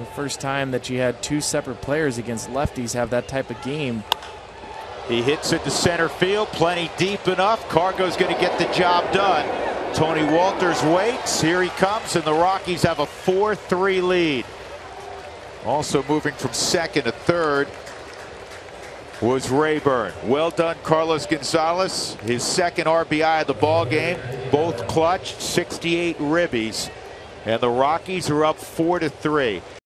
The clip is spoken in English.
The first time that you had two separate players against lefties have that type of game. He hits it to center field, plenty deep enough. CarGo's going to get the job done. Tony Walters waits. Here he comes, and the Rockies have a 4-3 lead. Also moving from second to third was Rayburn. Well done, Carlos Gonzalez. His second RBI of the ball game. Both clutched, 68 ribbies, and the Rockies are up 4-3.